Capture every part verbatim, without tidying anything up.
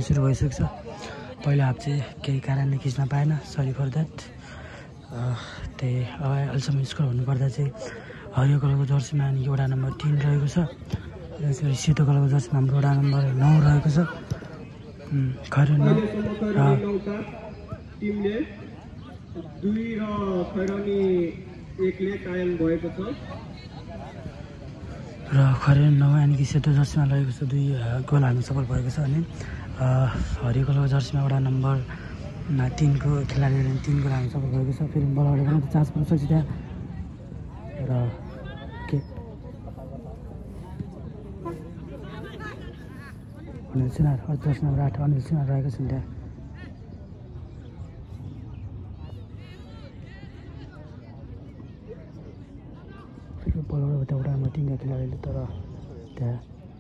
सुरु भइसकेको छ। पहिलो हाफ चाहिँ केही कारणले खिच्न पाएन, सरी फर द्याट। त्यही अब अहिलेसम्म स्कोर हुनुपर्दा चाहिँ हरियो कलरको जर्सीमा वडा नम्बर तिन रहेको छ, त्यसरी सेतो कलरको जर्सीमा हाम्रो वडा नम्बर नौ रहेको छ। खैर नौ र टिमले दुई र खैरनी एकले कायम भएको छ र खैरनी नौ यानि कि सेतो जर्सीमा रहेको छ, दुई गोल हाल्नु सफल भएको छ। अनि हरियो कलरको जर्सीमा वडा नम्बर तिनको खेलाडीहरूले तिन गोल हाल्नु सफल भएको छ। फेरि बलबाट पनि चान्स पनि सक्छ त्यहाँ र के अनिल सुनार जर्सी नम्बर आठ अनिल सुनार रहेको छन् त्यहाँ। फेरि बलबाट वडा नम्बर तिनका खेलाडीले तर त्यहाँ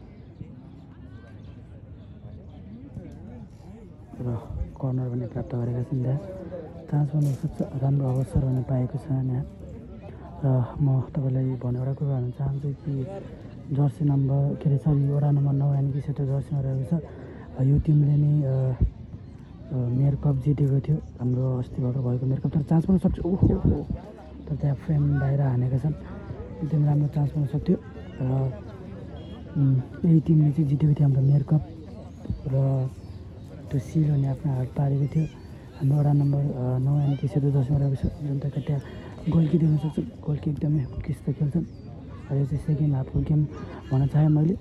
र कर्नर पनि प्राप्त गरेका छन्। त्यहाँ चान्स पनि सक्छ, राम्रो अवसर पनि पाएको छ यहाँ। र म तपाईँलाई भन्ने एउटा कुरा भन्न चाहन्छु कि जर्सी नम्बर के अरे सरी वडा नम्बर नौ यानि कि सेतो जर्सीमा रहेको छ। यो टिमले नै मेयर कप जितेको थियो, हाम्रो अस्ति भर्खर भएको मेयर कप। तर चान्स पनि सक्छ, ओहो तर त्यहाँ फ्रेम बाहिर हानेका छन्, एकदम राम्रो चान्स पनि सक्थ्यो। र यही टिमले चाहिँ जितेको थियो हाम्रो मेयर कप र त्यो सिलोले आफ्नो हात पारेको थियो। हाम्रो वडा नम्बर नौ यानि कि सेतो जर्सीमा रहेको छ, जुन तक त्यहाँ गोलकी देख्न सक्छ। गोलकी एकदमै उत्कृष्ट खेल्छन् र यो चाहिँ सेकेन्ड हाफको गेम भन्न चाहेँ मैले।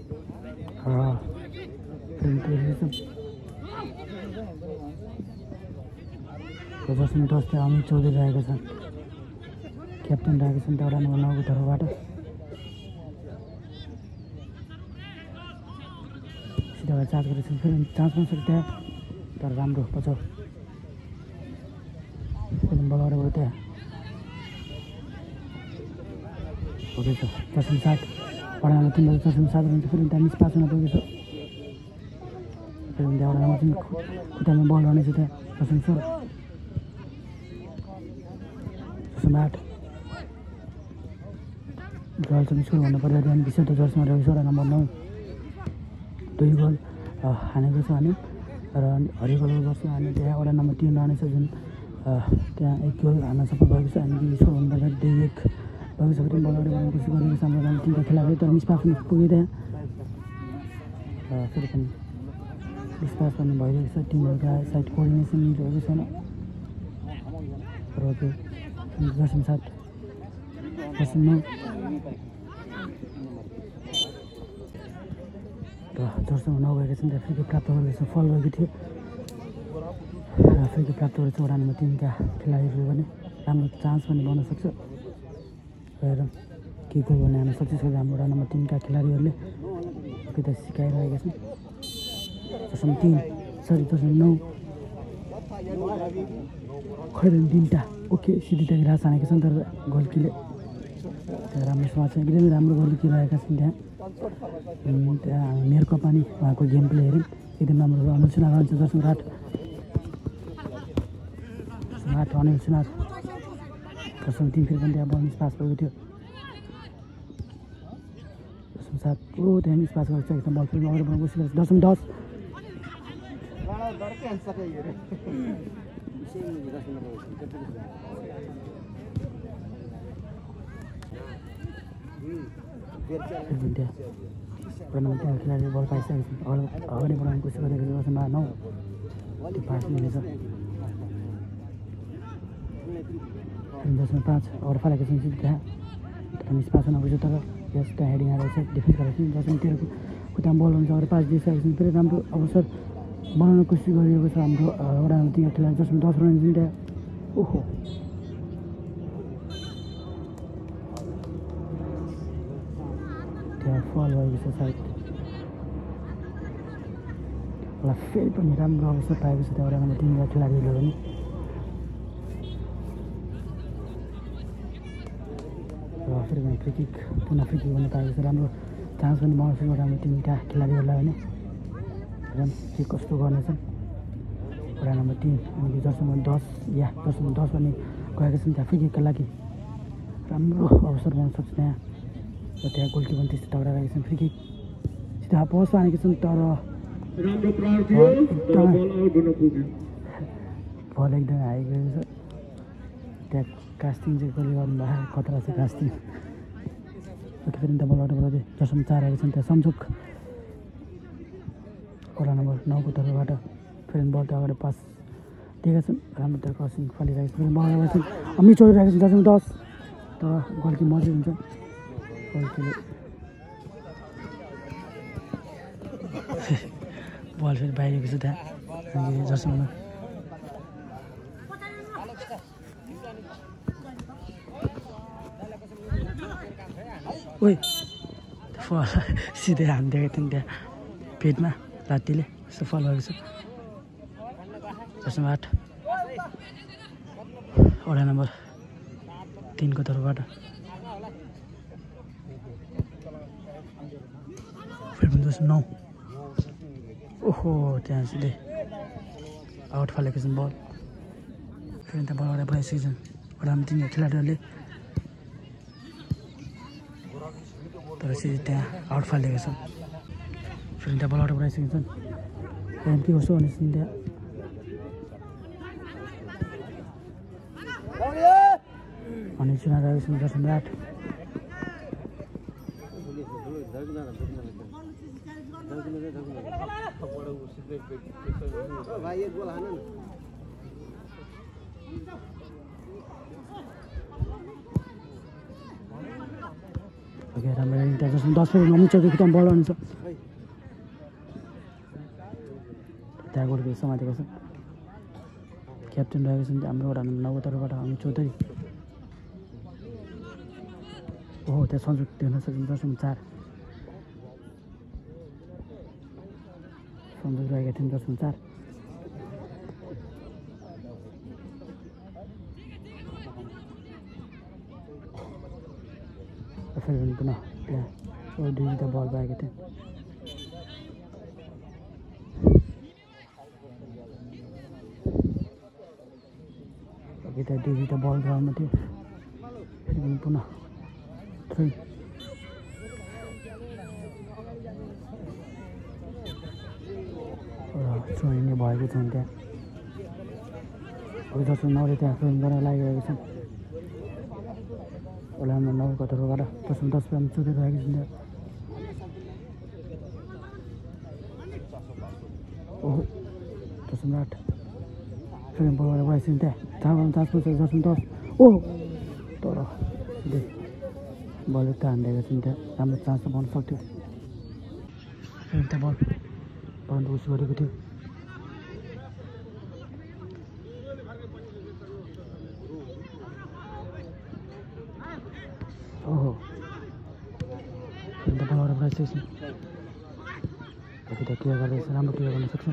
जसमा दस त्यहाँ अमित चौधरी रहेका छन्, क्याप्टेन रहेका छन् त्यहाँ वडा नम्बर नौको तर्फबाट। सिधा भएर चार्ज गरेका छन्, फेरि चान्स पनि सक्छ त्यहाँ तर राम्रो बचाउ बलबाट गयो त्यहाँ हुँदैछ। दसौँ सात वडा नम्बर तिन दसौँ सात हुन्छ, फेरि त्यहाँ मिस पास हुन पुगेको छ। फेरि त्यहाँ वडा नम्बर तिन खुट्टामा बल रहनेछ त्यहाँ दसौँ सोह्र दसौँ आठ गोलसँग सुरु भन्नु पर्दा त्यहाँदेखि सेतो जर्सीमा रहेको छ वडा नम्बर नौ, दुई गोल हानेको छ। अनि र हरियो कलरको जर्सीमा हाने त्यहाँ वडा नम्बर तिन रहनेछ, जुन त्यहाँ एक गोल हान्न सफल भएको छ। अनि स्कोर हुनुपर्दा दुई एक भएको छ। फेरि बलबाट बनाउने कोसिस गरेको छ हाम्रो तिनवटा खेलाडी, तर मिसपास पनि पुग्यो त्यहाँ। फेरि पनि मिसपास पनि भइरहेको छ, टिमहरूका साइड कोअर्डिनेसन मिलिरहेको छैन। र त्यो दसौँ सात दसौँ नौ र जर्सीमा नौ गएका छन्। त्यहाँ फ्रिकिक प्राप्त गरेको छ, फल गएको थियो र फ्रिकिक प्राप्त गरेको छ वडा नम्बर तिनका खेलाडीहरूले पनि। राम्रो चान्स पनि बन्न सक्छ र के गोल गर्ने हाल्न सक्छ हाम्रो वडा नम्बर तिनका खेलाडीहरूले कता सिकाइरहेका छन्। दशम तिन सरी दशम नौ खैरनी तिनवटा ओके सिधै रास हानेका छन्, तर गोलकीले त्यहाँ राम्रो समाज छ, एकदमै राम्रो गोलकी रहेका छन् त्यहाँ। त्यहाँ मेयर कप पनि उहाँको गेम प्ले हेऱ्यौँ, एकदम राम्रो अनिल सुनार रहन्छ दशम आठ दशम आठ अनिल सुनार दशम तिन फेरि पनि त्यहाँ बल मिस पास भएको थियो। दशम सात ओ त्यहाँ मिस पास गरेको छ, एकदम बल फेरि अगाडि बढाउनु कोसिस गरेको छ। दशम दस त्यहाँ त्यहाँ खेलाडीले बल पाइसकेको छ, अगाडि अगाडि बढाउनु कोसिस गरेको छ। दशम नौ त्यो पास मिलेछ। दशम पाँच अगाडि फालेको छन् त्यहाँ तर मिस पास हुन पुग्छ, तर यस त्यहाँ हेडिङ आएको छ, डिफेन्स गरेको छ। दशम तेह्रको खुट्टामा बल हुन्छ, अगाडि पास दिइसकेको छ, फेरि राम्रो अवसर बनाउन कोसिस गरिएको छ हाम्रो वडा नम्बर तिन खेलाडी। दशम दस रन हुन्छ त्यहाँ, ओहो त्यहाँ फल भएको छ सायद। होला फेरि पनि राम्रो अवसर पाएको छ त्यहाँ वडा नम्बर तिनका खेलाडीहरूले पनि। र फेरि पनि फ्रिकिक पुनः फ्रिकिक गर्न पाएको छ, राम्रो चान्स पनि बनाउँछ वडा नम्बर तिनका खेलाडीहरूलाई भने। र के कस्तो गर्नेछन् वडा नम्बर तिन अनि दशम दस या दशम दस पनि गएका छन् त्यहाँ फ्रिकिकका लागि। राम्रो अवसर पाउन सक्छ त्यहाँ र त्यहाँ गोलकी पनि त्यस्तो तगडा रहेको छन्। फ्रिकिक सिधा पोस्ट हानेको छन्, तर राम्रो प्रहार थियो तर बल आउट हुन पुग्यो। बल एकदम हाई गएको छ। त्यहाँ कास्टिङ चाहिँ कसले गर्नुभएको खतरा छ कास्टिङ। ओके फेरि त बलबाट बढाउँदै जसमा चार आएको छन् त्यहाँ सम्झोक वडा नम्बर नौको तर्फबाट फेरि बल त अगाडि पास दिएका छन्। राम्रो त्यहाँ क्रसिङ फलिरहेको छ। फेरि बल आएको छन् अमी चोरिरहेको छ जसमा दस तर गोलकी मर्जी हुन्छ गोलकीले बल फेरि बाहिरको छ त्यहाँ जसमा ओइ फल सिधै हानिदिएको थियो नि त्यहाँ पेटमा लात्तीले यस्तो फल भएको छ। जसमा आठ वडा नम्बर तिनको तर्फबाट फेरि दस नौ ओहो त्यहाँ सिधै आउट फालेको छन् बल। फेरि त्यहाँ बलबाट बढाइसकेको छन् वडा नम्बर तिन खेलाडीहरूले तर सिधै त्यहाँ आउट फालिदिएको छन्। फेरि त्यहाँ बलबाट बढाइसकेको छन् त्यहाँ के कसो भने त्यहाँ अनि चुनाव आएको छन् दस आठ ओके राम्रो त्यहाँ जसमा दस फेरि नमिचोदेखि त्यहाँ बल आउँछ त्यहाँ गोलको समातेको छ। क्याप्टेन रहेको छन् हाम्रो वडा नम्बर नौको तर्फबाट हामी चौधरी ओहो त्यहाँ संযোग देख्न सकिन्छ दसौँ चार संযোग रहेका थियौँ दसौँ चार फेरि पुनः त्यहाँ दुईवटा बल पाएको थिएँ अघि त्यहाँ दुईवटा बल ग्राउन्डमा थियो फेरि पनि पुनः थ्री छोडिने भएको छन् त्यहाँ अघि जसो नौले त्यहाँ फिल्म गर्न लागिरहेको छन् होला हाम्रो नौको तर्फबाट दसौँ दस ग्राम चोरिरहेको छन् त्यहाँ ओहो दसौँ आठ फेरि बलबाट बढाइसक्यो त्यहाँ चार चान्स पर्छ दसौँ दस ओहो तर सिधै बल त हानिदिएको छन् त्यहाँ राम्रो चान्स त पाउनु सक्थ्यो फेरि त्यहाँ बल बल उस गरेको थियो ओहो फेरि त बलबाट बढाइसकेको छन् त्यहाँ क्लियर गर्दैछ राम्रो क्लियर गर्न सक्छ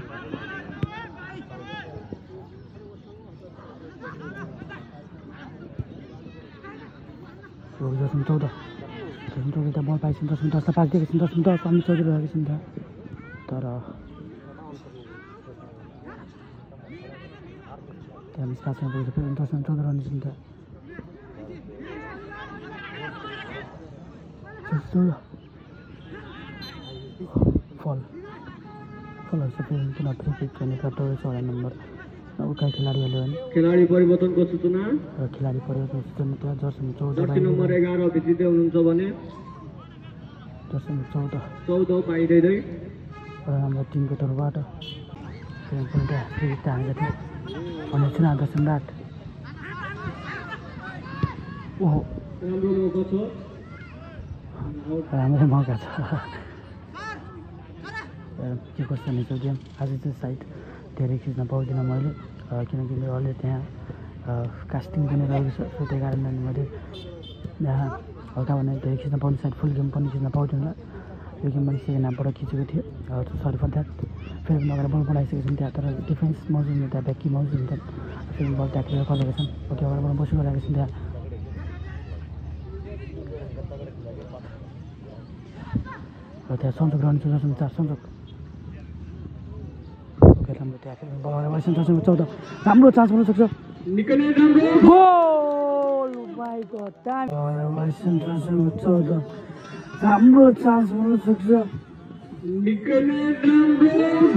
दसौँ चौध दसौँ चौध त्यहाँ बल पाइछन् दसौँ दसलाई पाकिदिएको छन् दसौँ दस अनि चौधिरहेको छन् त्यहाँ तर त्यहाँ मिस पासमा पुगेर फेरि दसौँ चौध रहने छन् त्यहाँ चौध फल फलहरू चाहिँ फेरि पुनः फ्री किक गर्ने प्राप्त गरेछ वडा नम्बर नौका खेलाडीहरूले भने खेलाडी परिवर्तनको सूचना र खेलाडी परिवर्तनको सूचना त्यहाँ जसमा चौध जर्सी नम्बर एघार भिजिँदै हुनुहुन्छ भने दसौँ चौध चौध पाइँदै वडा नम्बर तिनको तर्फबाट फेरि पनि त्यहाँ फ्री किक हानेका थिए भने चुनाव दसौँ आठ ओहो राम्रो मौका छ राम्रो मौका छ के कस्तो हुनेछ गेम आज चाहिँ साइड धेरै खिच्न पाउँदिनँ मैले किनकि अहिले त्यहाँ कास्टिङ पनि रहेको छ सो त्यही कारणले मैले यहाँ हल्का भने धेरै खिच्न पाउने साइड फुल गेम पनि खिच्न पाउँदिनँ यो गेम मैले सेकेन्ड हाफबाट खिचेको थिएँ सरी फर द्याट फेरि पनि अगाडि बल बढाइसकेको छन् त्यहाँ तर डिफेन्स मौजु हुने त्यहाँ ब्याकी मौजु हुने त्यहाँ फेरि बल त्यहाँ क्लियर गरेका छन् ओके अगाडिबाट बसिरहेको छन् त्यहाँ र त्यहाँ संযোग रहन्छ दसौँ चार संयोग राम्रो त्यहाँ फेरि बलबाट बढाइछन् दसौँ चौध राम्रो चान्स हुन सक्छ निकै नै राम्रो गोल बाइ गॉड टाइम दसौँ चौध राम्रो चान्स हुन सक्छ निकै नै राम्रो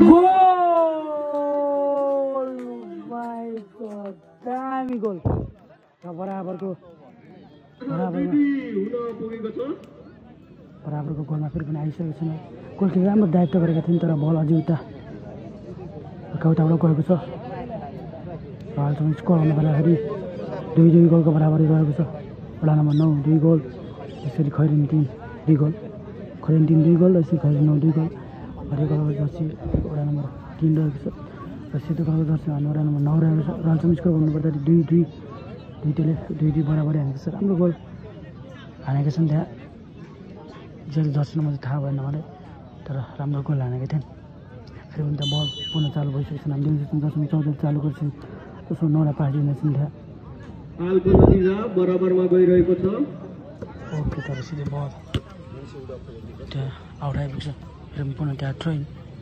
गोल माय गॉड दामी गोल र बराबरको बराबरमा हुन पुगेको छ बराबरको गोलमा फेरि पनि आइसकेको छैन गोलकिपर राम्रो दायित्व गरेका थिइन् तर बल अझै उता उताबाट गएको छ र अहिलेसम्म स्कोर हुनु पर्दाखेरि दुई दुई गोलको बराबरी रहेको छ वडा नम्बर नौ दुई गोल यसरी खैरिन तिन दुई गोल खैरिन तिन दुई गोल र यसरी खैरिन नौ दुई गोल हरियो कलरको जर्सी वडा नम्बर तिन रहेको छ र सेतो कलरको जर्सी भने वडा नम्बर नौ रहेको छ र अहिलेसम्म स्कोर भन्नुपर्दाखेरि दुई दुई दुई त्यसले दुई दुई बराबरी हानेको छ राम्रो गोल हानेका छन् त्यहाँ जेल जर्सी नम्बर थाहा भएन मलाई तर राम्रो गोल हानेका थिएन फेरि पनि त बल पुनः चालु भइसकेको छ हामी दिउँसो दसौँ चौध चालु गर्छौँ त्यसो नौवटा पार्टी हुनेछन् त्यहाँ हालको नतिजा बराबरमा गइरहेको छ ओके तर सिधै बल त्यहाँ आउट आइपुग्छ फेरि पनि पुनः त्यहाँ ट्रेन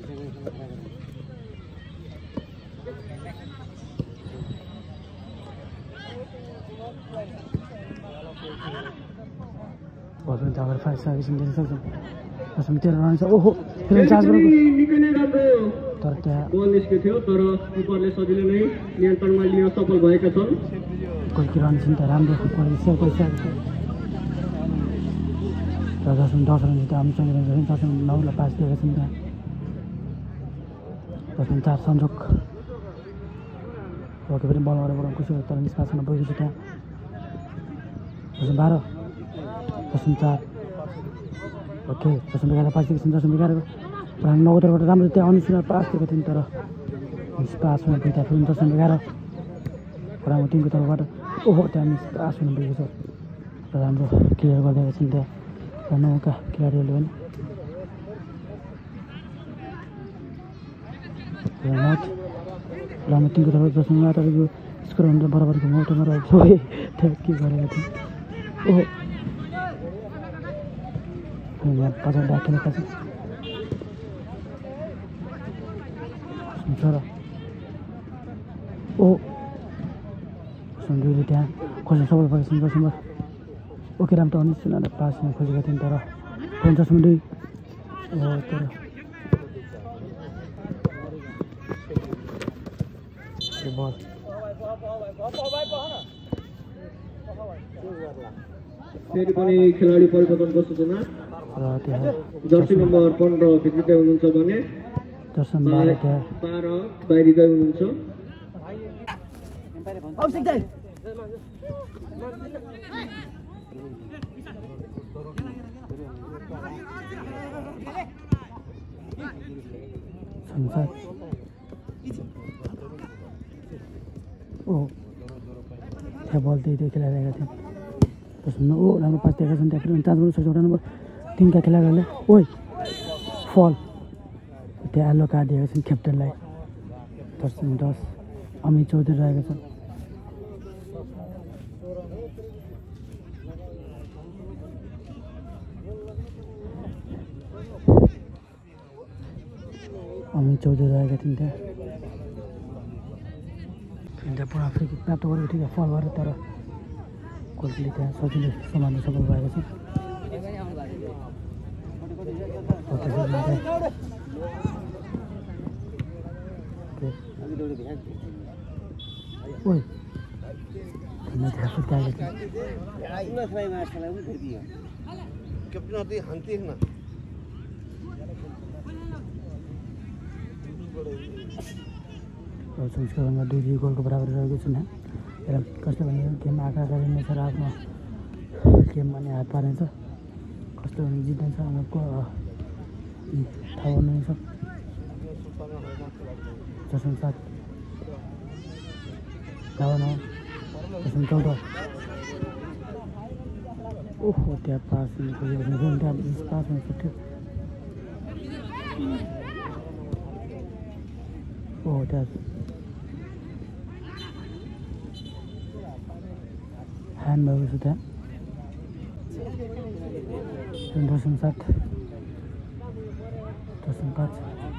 बल पनि त अगाडि फालिसकेपछि दिन सक्छौँ दसौँ तेह्र रन छ ओहो फेरि चार्ज गरेको निकै नै राम्रो तर त्यहाँ बल निस्केको थियो तर किपरले सजिलै नै नियन्त्रणमा लिन सफल भएका छन् गोलकिपर रन त राम्रो गोल सेभ गरिसकेको छ र दसौँ दस रन जित्दा हामी चलिरहेको छ दसौँ नौलाई पास दिएका छन् त्यहाँ दसौँ चार संजोग ओके पनि बल अगाडि बढाउनु खुसी तर निष्कासन पुगेको छ त्यहाँ दसौँ बाह्र दसौँ चार ओके दसौँ एघार पास दिएका छन् दसौँ एघारको र हामी नौतरबाट राम्रो त्यहाँ अनुशीलन पास दिएको थियौँ तर पास हुन पुग्दा फेरि दसौँ एघार राम्रो तिनको तर्फबाट ओहो त्यहाँ मिस पास हुनु पुगेको छ र राम्रो क्लियर गरिदिएका छन् त्यहाँ र नौका खेलाडीहरूले पनि नट राम्रो तिनको तर्फ दसौँ तपाईँको स्कोर हुँदा बराबरको मोटोमा रहेको है त्यहाँ के गरेका थियौँ ओहो यहाँ पचास डाक खेलेका छन् र ओ दुईले त्यहाँ खोज्न सफल भएका छन् दसौँमा ओके राम्रो त अनिश्चित पास हुन खोजेका थियौँ तर पन्चासमा दुई तर बल फेरि पनि खेलाडी परिवर्तनको सूचना र त्यहाँ जर्सी नम्बर पन्ध्र भित्रिँदै हुनुहुन्छ भने दर्शन बाह्र त्यहाँ बाह्र बाहिरिँदै हुनुहुन्छ संसार ओ त्यहाँ बल त्यही त्यही खेलाइरहेका थियौँ त्यसमा ओ राम्रो पास दिएका छन् त्यहाँ फेरि चान्स गर्नु सक्छ वडा नम्बर तिनका खेलाडीहरूले ओइ फल त्यहाँ येल्लो कार्ड दिएका छन् क्याप्टनलाई दस दस अमित चौधरी रहेका छन् अमित चौधरी रहेका थिइन् त्यहाँ त्यहाँ पुरा फ्री किक प्राप्त गरेको ठिक फल गरेर तर गोलकीले त्यहाँ सजिलै समात्न सफल भएको छ ओइ संस्कारमा दुई दुई गोलको बराबर रहेको छु यहाँ कस्तो भने गेम आँखा गरिनेछ र आफ्नो गेममा नि हात पार्नेछ कस्तो भने जित्नेछ उनीहरूको थाहा गर्नुहुन्छ दसौँ सात बाह्र दसौँ चौध ओहो त्यहाँ पास हुनु खोजेको थियो त्यहाँ पास हुनु सक्थ्यो ओहो त्यहाँ ह्यान्ड भएको छ त्यहाँ दसौँ सात दसौँ पाँच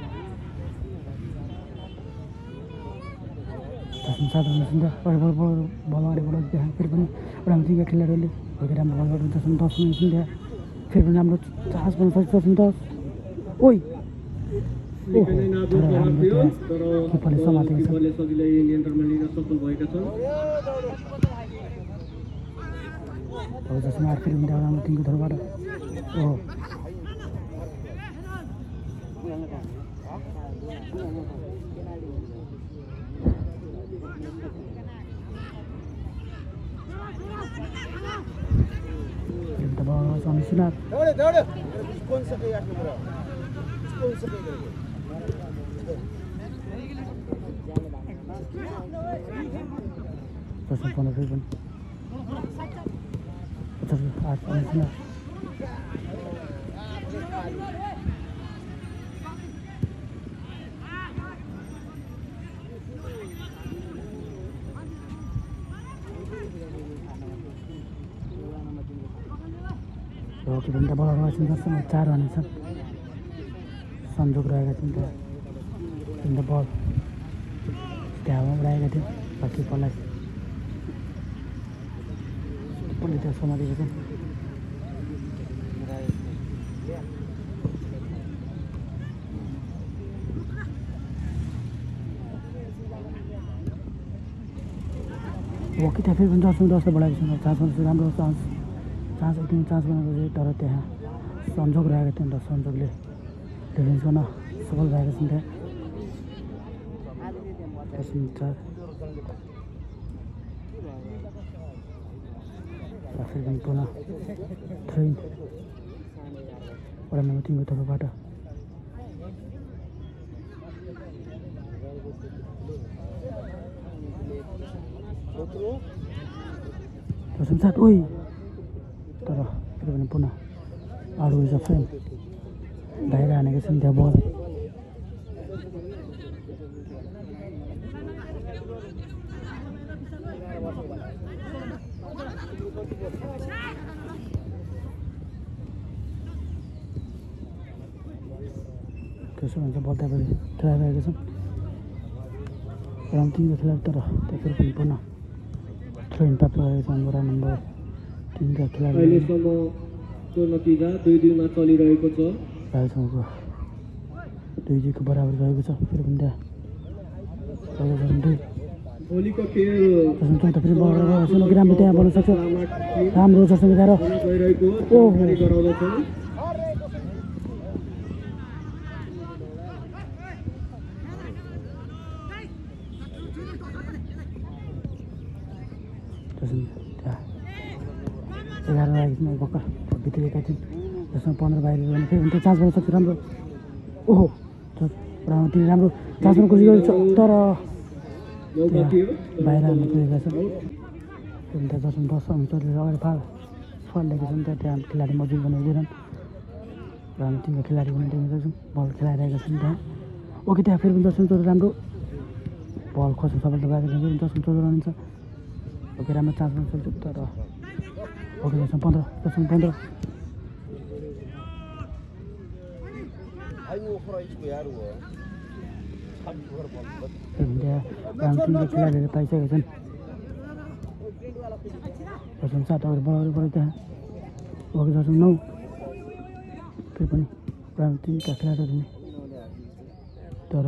दसौँ सात हुनुहुन्छ नि त अगाडि बल बल बल अगाडि बल त्यहाँ फेरि पनि राम्रो तिनका खेलाडीहरूले भएकै राम्रो बल गर्नु दसौँ दस हुनुहुन्छ नि त्यहाँ फेरि पनि राम्रो चार्ज गर्नु सक्छ दसौँ दस ओइ निकै नै नाजुक तर प्रहार राम्रो थियो त्यहाँ तर किपरले समातेको छ। किपरले सजिलै नियन्त्रणमा लिन सफल भएका छन्। अब जसमा आठ फेरि हुँदा राम्रो टिमको तर्फबाट ओहो सुनार दसौँ पन्ध्र फेरि पनि पचास आठ सुनार ओके भन्दा बलरमा सुन्दरसँग चार रन छन् संजोग रहेका थिए त्यहाँ अन्त बल त्यहाँ हावामा उडाएका थिए र किपरलाई किपरले त्यहाँ समातेको छ। ओके त्यहाँ फेरि पनि दसौँ दसले बढाएको छ चान्स बनाउँछ राम्रो चान्स चान्स एकदम चान्स बनाएको चाहिँ तर त्यहाँ संजोग रहेको थियो नि त संजोगले डिफेन्स गर्न सफल भएका छन् त्यहाँ चार फेरि पनि पुनः थ्री वडा नम्बर तिनको तर्फबाट दसौँ सात ओइ तर फेरि पनि पुनः आउट इज अ फ्रेम बाहिर हानेको छन् त्यहाँ बल त्यसो भन्छ बल त्यहाँबाट खेलाइरहेको छ राउन्ड तिनको खेलाडी तर त्यो फेरि पनि पुनः थ्रो इन प्राप्त गरेको छ वडा नम्बर तिनका खेलाडी अहिलेसम्मको नतिजा दुई दुईमा चलिरहेको छ। राजसँगको दुई दुईको बराबर रहेको छ फेरि पनि त्यहाँ दुई भोलिको खेल चौध फेरि बल राम्रो त्यहाँ बोल्न सक्छ राम्रो जस्तो मिलाएर गइरहेको ओहो गराउँदछन्। त्यहाँ एघार लागेको थिएन भर्खर भित्रिएका थियौँ जसमा पन्ध्र बाहिर भने फेरि त्यो चान्स गर्न सक्छ राम्रो ओहो राम्रो तिनी राम्रो चान्स गर्न कोसिस गरेको छ तर बाहिर हाल्नु पुगेका छ त्यहाँ जसमा दस चौधले अगाडि फाल फलिदिएको छ नि त त्यहाँ खेलाडी मजबुत बनाइदिएनन् र हामी तिम्रो खेलाडी बनाइदिनु सक्छौँ बल खेलाइरहेका छन् त्यहाँ ओके त्यहाँ फेरि पनि दसौँ चौध राम्रो बल खोज्नु सफलता भएको छ फेरि दसौँ चौध रहन्छ ओके राम्रो चान्स गर्न सक्छु तर ओके दसौँ पन्ध्र दसौँ पन्ध्र त्यहाँ राम्रो तिम्रो खेलाडीहरू पाइसकेका छन् दसौँ सात अगाडि बल पऱ्यो त्यहाँ ओके दसौँ नौ फेरि पनि राम्रो तिनका खेलाडीहरू नै तर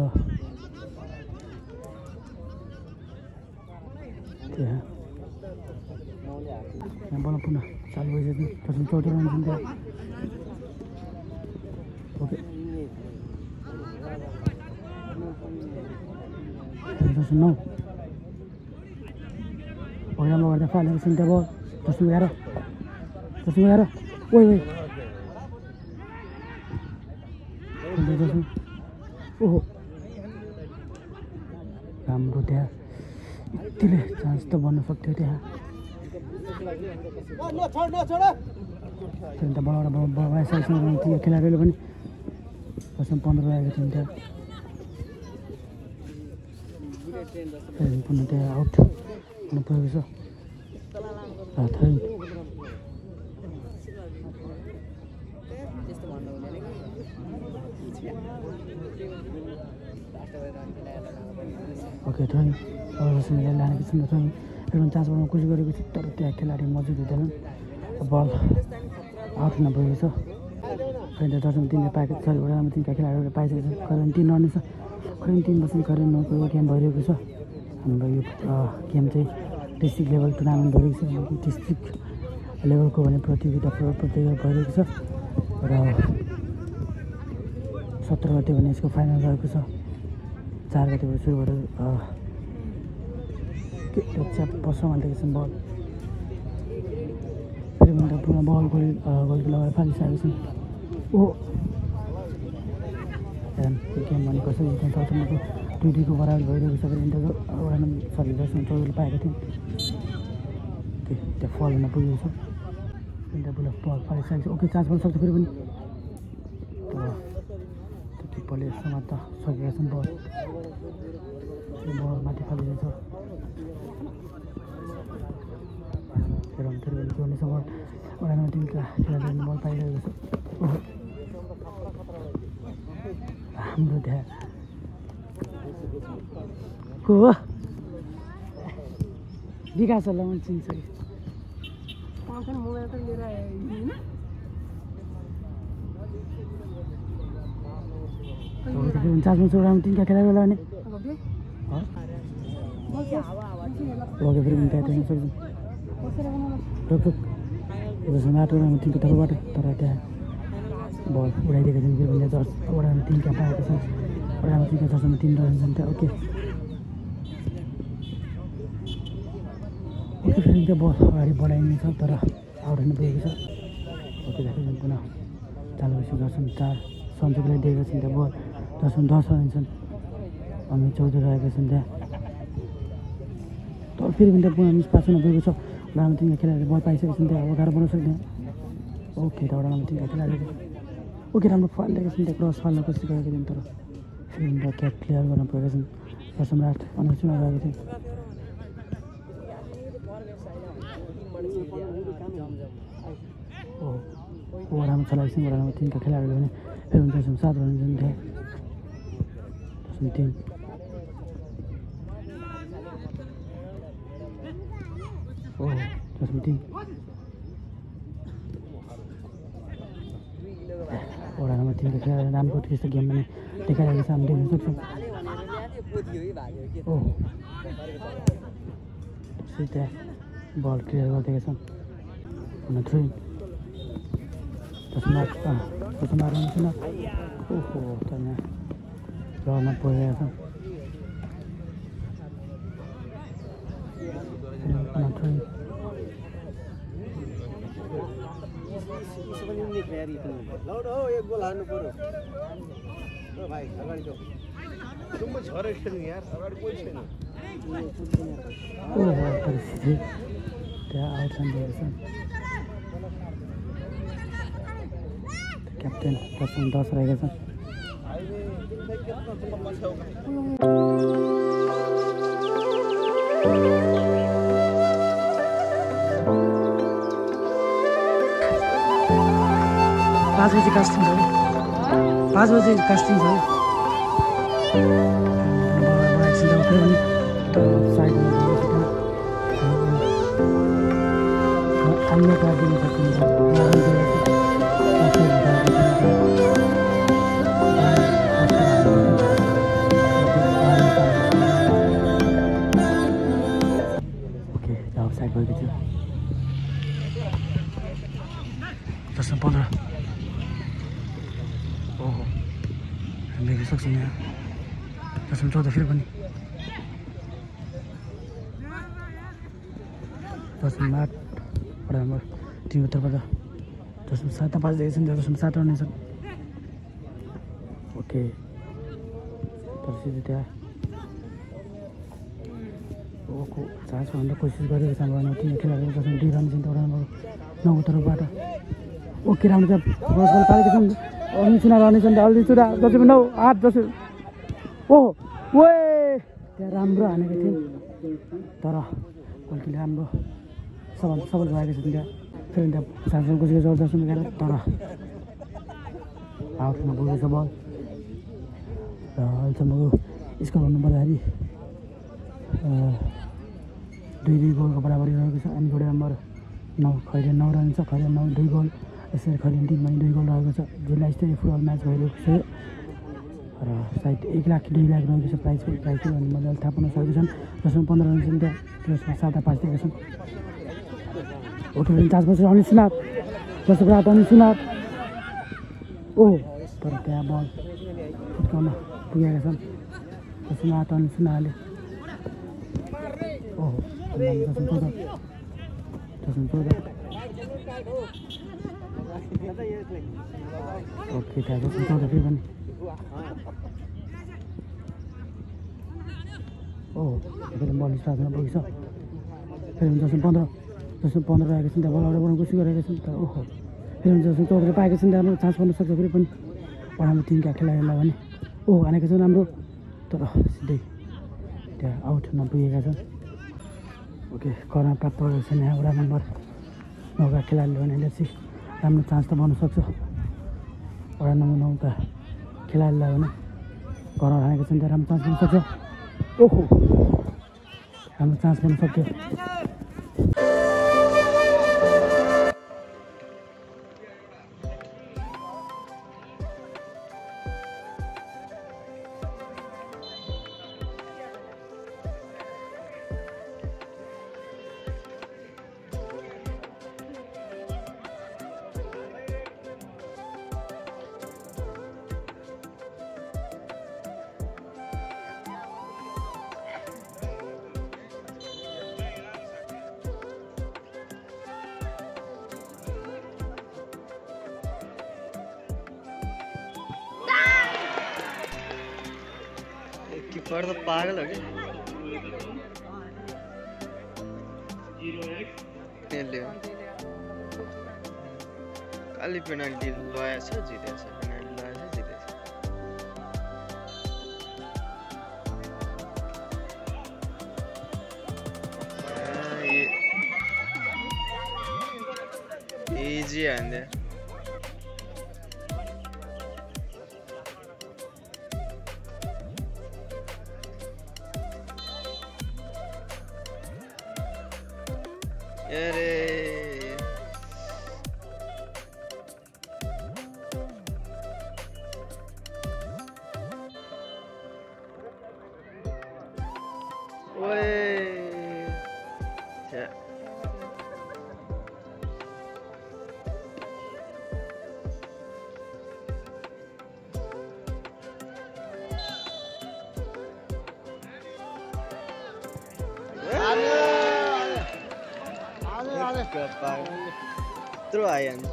त्यहाँ यहाँ बल पुनः चालु भइसक्यो दसौँ चौध रन छन् त्यहाँ ओके दसौँ नौ ओइरामा गर्दा फालेको छन् त्यहाँ बल दसौँ एघार दसौँ एघार ओइ ओइ दसौँ ओहो राम्रो त्यहाँ यतिले चान्स त बन्न सक्थ्यो त्यहाँ त्यहाँ बलबाट बल आइसकेको छ त्यो खेलाडीहरूले पनि दसौँ पन्ध्र आएको थियौँ त्यहाँ पुनः त्यहाँ आउट हुनु पुगेको छ थै ओके थै अवश्य लानेको छन् थै फेरि चान्स बनाउन कोसिस गरेको छु तर त्यहाँ खेलाडी मौजुद हुँदैनन् बल आउट हुन पुगेको छ खैरेन दर्शनमा तिनले पाएको छ वडा नम्बर तिनका खेलाडीहरूले पाइसकेको छ खैरेन तिन रन छ खैरेन तिन बसी खैरेन नौको गेम भइरहेको छ हाम्रो यो गेम चाहिँ डिस्ट्रिक्ट लेभल टुर्नामेन्ट भइरहेको छ डिस्ट्रिक्ट लेभलको भने प्रतियोगिता प्रतियोगिता भइरहेको छ र सत्र गते भने यसको फाइनल रहेको छ चार गतेबाट सुरु गरेर च्याप पसमा हालेको छ बल फेरि भन्दा पुरा बल गोल गोलको लगाएर फालिसकेको छ ओ गेम भने कसरी जित्न सक्छ मतलब दुई दुईको बराबर भइरहेको छ भने इन्डियाको वडा नम्बर सरी दर्शन चौधरीले पाएको थियौँ त्यहाँ फल हुन पुगेको छ इन्डिया बल बल फालिसकेको छ ओके चान्स पाउन सक्छ फेरि पनि तर त्यो किपरले समात्न सकेका छन् बल बल माथि फालिदिन्छ फेरि फेरि पनि जोड्नेछ बल वडा नम्बर तिनका खेलाडीहरूले बल पाइरहेको छ हाम्रो त्यहाँ को हो विकासहरूलाई पनि चिन्छ कि चार्जमा चाहिँ वडा तिनका खेलाडीहरूलाई भने लग्यो फेरि पनि त्यहाँ देख्न सक्छौँ रोक रोक बाटो वडा तिनको तर्फबाट तर त्यहाँ बल उडाइदिएको छन् फेरि पनि जर्स वडा तिनका पाएको छ वडा तिनका जर्समा तिन रन छन् त्यहाँ ओके ओके फेरि त्यो बल अगाडि बढाइने छ तर आउट हुन पुगेको छ ओके फेरि पुनः चालु भइसक्यो दर्शन चार सन्जोगले दिएको छन् त्यहाँ बल दर्शन दस रन छन् अमित चौधरी रहेका छन् त्यहाँ तर फेरि पनि त्यहाँ पुनः मिस पास हुन पुगेको छ वडा तिनका खेलाडीले बल पाइसकेको छन् त्यहाँ अब गाह्रो बनाउन सक्दैन ओके त वडा तिनका खेलाडीले ओके राम्रो फालिदिएको छन् त्यहाँ क्रस फाल्न कोसिस गरेको थियौँ तर फेरि पनि क्याप क्लियर गर्न पुगेका छन् सम्राट अनुचुना रहेको थियो ओ वडामा चलाएको छन् वडा नम्बर तिनका खेलाडीहरूले भने फेरि पनि दसौँ सात रन छन् त्यहाँ दसौँ तिन ओ दसौँ तिन वडा नम्बर तिनका खेलाडी राम्रो त्यस्तो गेम पनि देखाइरहेको छ हामी देख्न सक्छौँ ओ त्यहाँ बल क्लियर गरिदिएका छन् हुन थ्री दसमा दसमा रन छैन ओहो त यहाँ रहरमा पुगेका छन् थ्री परिस्थिति त्यहाँ आउट छन् क्याप्टेन दसौँ दस रहेका छन् पाँच बजी कास्टिङ छ पाँच बजी कास्टिङ छ अन्य गरिदिनु सकिन्छ ओके साइड भएको थियो दसमा पन्ध्र ओहो हामी देख्न सक्छौँ यहाँ दसमा चौध फेरि पनि दसमा आठ वडा नम्बर तिनको तर्फबाट दसमा सातमा पाँच दिएको छन् दसमा सात रन छन् ओके परिस्थिति त्यहाँ ओको चान्स भन्दा कोसिस गरेको छ हाम्रो तिन खेलाडीहरू दसमा दुई रन छन् वडा नम्बर नौको तर्फबाट ओके राम्रो छ क्रस बल पारेको छन् अनि चुना रहने छन् अलि चुना दसमा नौ आठ दस ओहो ओए त्यहाँ राम्रो हानेको थियौँ तर गोलकीले राम्रो सबल सबल भएको छ त्यहाँ फेरि त्यहाँ सातसम्म कोसिस गर्छ दसमा गएर तर आउटमा पुगेको छ बल र अहिलेसम्मको स्कोर भन्नुपर्दाखेरि दुई दुई गोलको बराबरी रहेको छ अनि वडा नम्बर नौ खैरेन नौ रन छ खैरेन नौ दुई गोल यसरी खलिन टिममा दुई गोल रहेको छ। जिल्ला स्तरीय फुटबल म्याच भइरहेको छ र सायद एक लाख दुई लाख रहेको छ प्राइज प्राइज भन्ने मैले अहिले थाहा पाउन सकेको छन्। जसमा पन्ध्र रन छन् त्यहाँ त्यसमा सात पाँच दिएका छन्। ओके चार्ज बसेर अनिल सुनार जसको रात अनिल सुनार ओ तर त्यहाँ बल फुत्काउन पुगेका छन्। त्यसमा हात अनिल सुनारले ओहो दसौँ चौध दसौँ चौध ओके त्यहाँ दसौँ चौध फेरि पनि ओहो फेरि बल स्टार्टमा पुगेछ। फेरि दसौँ पन्ध्र दसौँ पन्ध्र रहेको छन् त्यहाँ बल अगाडि बढाउनु कोसिस गरेका छन् तर ओहो फेरि दसौँ चौधले पाएका छन् त्यहाँ चान्स पाउन सक्छ फेरि पनि पढामा तिनका खेलाडीहरूलाई भने ओहो हानेका छन् राम्रो तर सिधै त्यहाँ आउट नपुगेका छन्। ओके कर्नर प्राप्त गरेको छैन यहाँ वडा नम्बर नौका खेलाडीले भने चाहिँ राम्रो चान्स त पाउन सक्छ। वडा नम्बर नौका खेलाडीलाई भने कर्नर हानेको छन् त्यहाँ राम्रो चान्स पाउन सक्छ। ओहो राम्रो चान्स पाउन सक्यो। कीपर तो पागल हो गया। खाली पेनाल्टी लगाएछ जितेछ पेनाल्टी लगाएछ जितेछ। इजी हान्दे अरे ओए यत्रो आयो अनि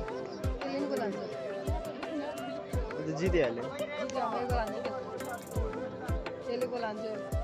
जितिहाल्यो।